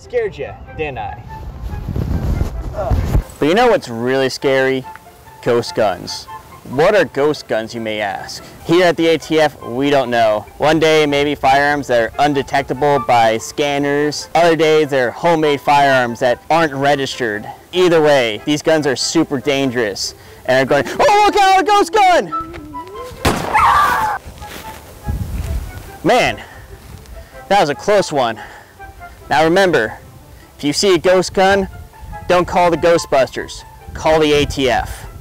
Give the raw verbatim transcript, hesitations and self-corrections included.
Scared you, didn't I? But you know what's really scary? Ghost guns. What are ghost guns, you may ask? Here at the A T F, we don't know. One day, maybe firearms that are undetectable by scanners. Other days, they're homemade firearms that aren't registered. Either way, these guns are super dangerous. And are going, oh, look out, a ghost gun! Man, that was a close one. Now remember, if you see a ghost gun, don't call the Ghostbusters. Call the A T F.